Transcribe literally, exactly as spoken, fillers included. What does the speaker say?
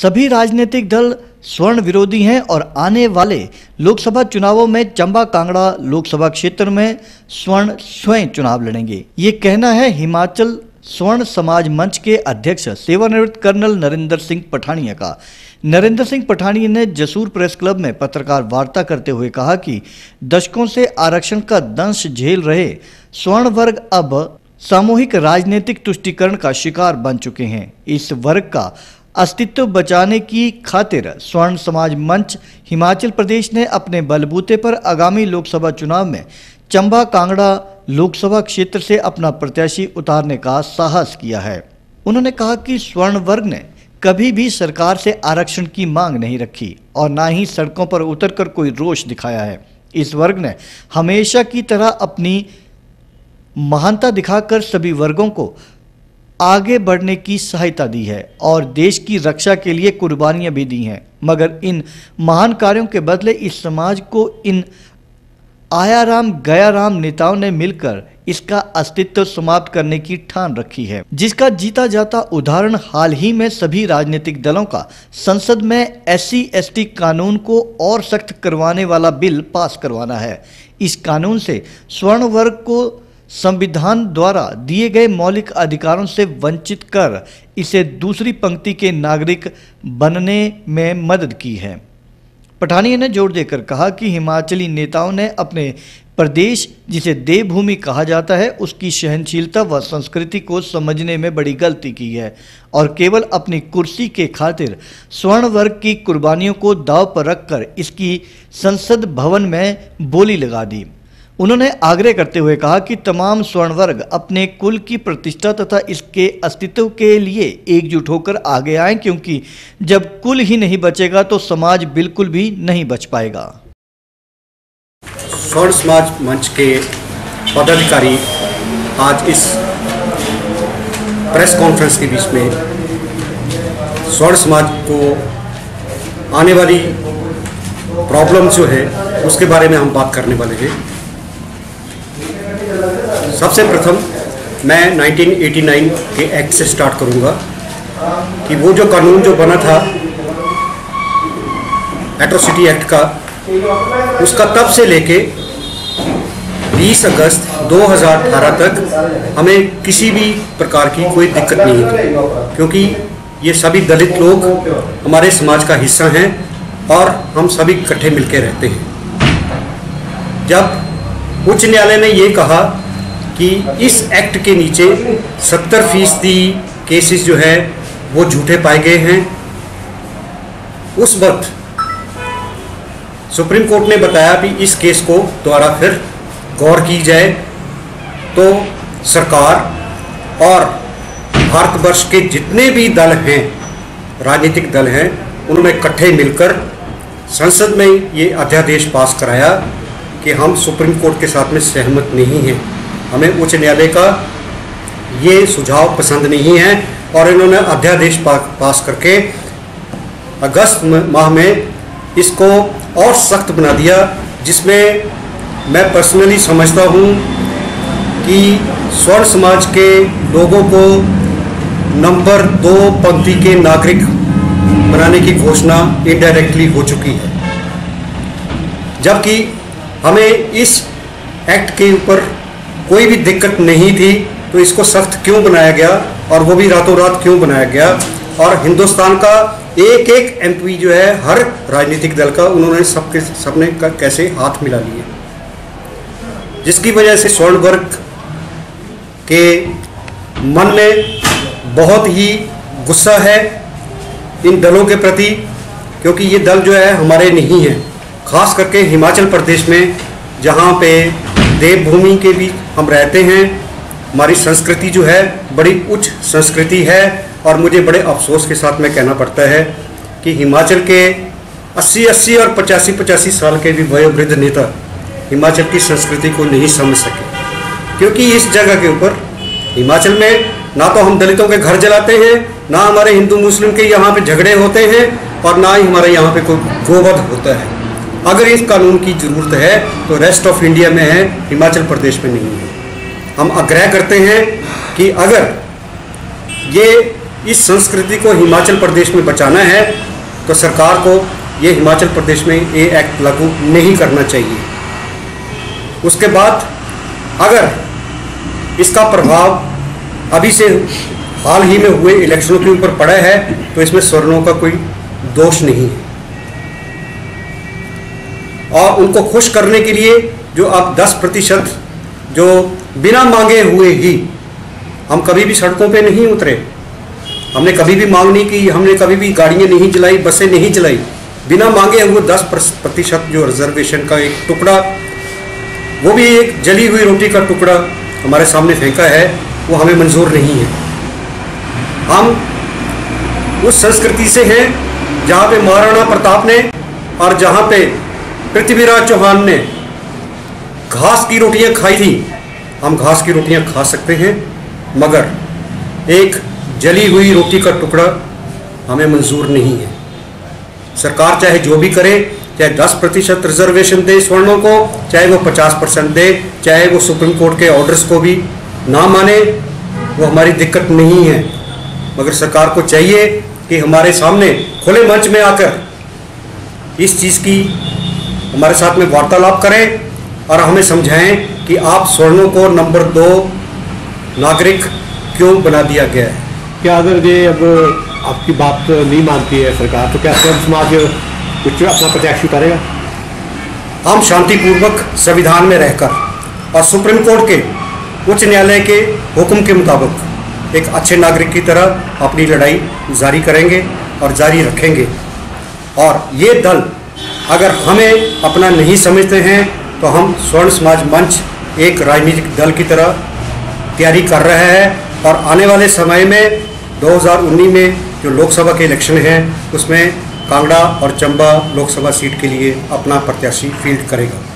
सभी राजनीतिक दल स्वर्ण विरोधी हैं और आने वाले लोकसभा चुनावों में चंबा कांगड़ा लोकसभा क्षेत्र में स्वर्ण स्वयं चुनाव लड़ेंगे। ये कहना है हिमाचल स्वर्ण समाज मंच के अध्यक्ष सेवानिवृत्त कर्नल नरेंद्र सिंह पठानिया का। नरेंद्र सिंह पठानिया ने जसूर प्रेस क्लब में पत्रकार वार्ता करते हुए कहा कि दशकों से आरक्षण का दंश झेल रहे स्वर्ण वर्ग अब सामूहिक राजनीतिक तुष्टीकरण का शिकार बन चुके हैं। इस वर्ग का अस्तित्व बचाने की खातिर स्वर्ण समाज मंच हिमाचल प्रदेश ने अपने बलबूते पर आगामी लोकसभा चुनाव में चंबा कांगड़ा लोकसभा क्षेत्र से अपना प्रत्याशी उतारने का साहस किया है। उन्होंने कहा कि स्वर्ण वर्ग ने कभी भी सरकार से आरक्षण की मांग नहीं रखी और ना ही सड़कों पर उतरकर कोई रोष दिखाया है। इस वर्ग ने हमेशा की तरह अपनी महानता दिखाकर सभी वर्गों को आगे बढ़ने की सहायता दी है और देश की रक्षा के लिए कुर्बानियां भी दी हैं। मगर इन महान कार्यों के बदले इस समाज को इन आया राम गया राम नेताओं ने मिलकर इसका अस्तित्व समाप्त करने की ठान रखी है, जिसका जीता जाता उदाहरण हाल ही में सभी राजनीतिक दलों का संसद में एस सी एस टी कानून को और सख्त करवाने वाला बिल पास करवाना है। इस कानून से स्वर्ण वर्ग को संविधान द्वारा दिए गए मौलिक अधिकारों से वंचित कर इसे दूसरी पंक्ति के नागरिक बनने में मदद की है। पठानिया ने जोर देकर कहा कि हिमाचली नेताओं ने अपने प्रदेश, जिसे देवभूमि कहा जाता है, उसकी सहनशीलता व संस्कृति को समझने में बड़ी गलती की है और केवल अपनी कुर्सी के खातिर स्वर्ण वर्ग की कुर्बानियों को दांव पर रखकर इसकी संसद भवन में बोली लगा दी। उन्होंने आग्रह करते हुए कहा कि तमाम स्वर्ण वर्ग अपने कुल की प्रतिष्ठा तथा इसके अस्तित्व के लिए एकजुट होकर आगे आएं, क्योंकि जब कुल ही नहीं बचेगा तो समाज बिल्कुल भी नहीं बच पाएगा। स्वर्ण समाज मंच के पदाधिकारी आज इस प्रेस कॉन्फ्रेंस के बीच में स्वर्ण समाज को आने वाली प्रॉब्लम जो है उसके बारे में हम बात करने वाले हैं। सबसे प्रथम मैं उन्नीस सौ नवासी के एक्ट से स्टार्ट करूंगा कि वो जो कानून जो बना था एट्रोसिटी एक्ट का, उसका तब से लेके बीस अगस्त दो हज़ार अठारह तक हमें किसी भी प्रकार की कोई दिक्कत नहीं थी, क्योंकि ये सभी दलित लोग हमारे समाज का हिस्सा हैं और हम सभी इकट्ठे मिलकर रहते हैं। जब उच्च न्यायालय ने ये कहा कि इस एक्ट के नीचे सत्तर फीसदी केसेस जो है वो झूठे पाए गए हैं, उस वक्त सुप्रीम कोर्ट ने बताया कि इस केस को दोबारा फिर गौर की जाए। तो सरकार और भारतवर्ष के जितने भी दल हैं, राजनीतिक दल हैं, उन्होंने इकट्ठे मिलकर संसद में ये अध्यादेश पास कराया कि हम सुप्रीम कोर्ट के साथ में सहमत नहीं हैं, हमें उच्च न्यायालय का ये सुझाव पसंद नहीं है, और इन्होंने अध्यादेश पा, पास करके अगस्त माह में इसको और सख्त बना दिया, जिसमें मैं पर्सनली समझता हूँ कि स्वर्ण समाज के लोगों को नंबर दो पंक्ति के नागरिक बनाने की घोषणा इनडायरेक्टली हो चुकी है। जबकि हमें इस एक्ट के ऊपर कोई भी दिक्कत नहीं थी, तो इसको सख्त क्यों बनाया गया और वो भी रातों रात क्यों बनाया गया, और हिंदुस्तान का एक एक एमपी जो है हर राजनीतिक दल का, उन्होंने सबके सबने का कैसे हाथ मिला लिए, जिसकी वजह से स्वर्ण वर्ग के मन में बहुत ही गुस्सा है इन दलों के प्रति, क्योंकि ये दल जो है हमारे नहीं हैं। खास करके हिमाचल प्रदेश में, जहाँ पे देवभूमि के भी हम रहते हैं, हमारी संस्कृति जो है बड़ी उच्च संस्कृति है, और मुझे बड़े अफसोस के साथ में कहना पड़ता है कि हिमाचल के अस्सी अस्सी और पचासी पचासी साल के भी वयोवृद्ध नेता हिमाचल की संस्कृति को नहीं समझ सके, क्योंकि इस जगह के ऊपर हिमाचल में ना तो हम दलितों के घर जलाते हैं, ना हमारे हिंदू मुस्लिम के यहाँ पे झगड़े होते हैं, और ना ही हमारे यहाँ पे कोई गोवध होता है। अगर इस कानून की ज़रूरत है तो रेस्ट ऑफ इंडिया में है, हिमाचल प्रदेश में नहीं है। हम आग्रह करते हैं कि अगर ये इस संस्कृति को हिमाचल प्रदेश में बचाना है तो सरकार को ये हिमाचल प्रदेश में ये एक्ट लागू नहीं करना चाहिए। उसके बाद अगर इसका प्रभाव अभी से हाल ही में हुए इलेक्शनों के ऊपर पड़ा है तो इसमें स्वर्णों का कोई दोष नहीं है। और उनको खुश करने के लिए जो अब दस प्रतिशत जो बिना मांगे हुए ही, हम कभी भी सड़कों पे नहीं उतरे, हमने कभी भी मांग नहीं की, हमने कभी भी गाड़ियाँ नहीं चलाई, बसें नहीं चलाई, बिना मांगे हुए दस प्रतिशत जो रिजर्वेशन का एक टुकड़ा, वो भी एक जली हुई रोटी का टुकड़ा हमारे सामने फेंका है, वो हमें मंजूर नहीं है। हम उस संस्कृति से हैं जहाँ पे महाराणा प्रताप ने और जहाँ पे पृथ्वीराज चौहान ने घास की रोटियाँ खाई थी, हम घास की रोटियाँ खा सकते हैं, मगर एक जली हुई रोटी का टुकड़ा हमें मंजूर नहीं है। सरकार चाहे जो भी करे, चाहे दस प्रतिशत रिजर्वेशन दे स्वर्णों को, चाहे वो पचास परसेंट दे, चाहे वो सुप्रीम कोर्ट के ऑर्डर्स को भी ना माने, वो हमारी दिक्कत नहीं है। मगर सरकार को चाहिए कि हमारे सामने खुले मंच में आकर इस चीज़ की हमारे साथ में वार्तालाप करें और हमें समझाएं कि आप स्वर्णों को नंबर दो नागरिक क्यों बना दिया गया है। क्या अगर ये अब आपकी बात नहीं मानती है सरकार, तो क्या स्वर्ण समाज कुछ अपना प्रत्याशी उतारेगा? हम शांतिपूर्वक संविधान में रहकर और सुप्रीम कोर्ट के उच्च न्यायालय के हुक्म के मुताबिक एक अच्छे नागरिक की तरह अपनी लड़ाई जारी करेंगे और जारी रखेंगे। और ये दल अगर हमें अपना नहीं समझते हैं तो हम स्वर्ण समाज मंच एक राजनीतिक दल की तरह तैयारी कर रहे हैं और आने वाले समय में दो हज़ार उन्नीस में जो लोकसभा के इलेक्शन हैं उसमें कांगड़ा और चंबा लोकसभा सीट के लिए अपना प्रत्याशी फील्ड करेगा।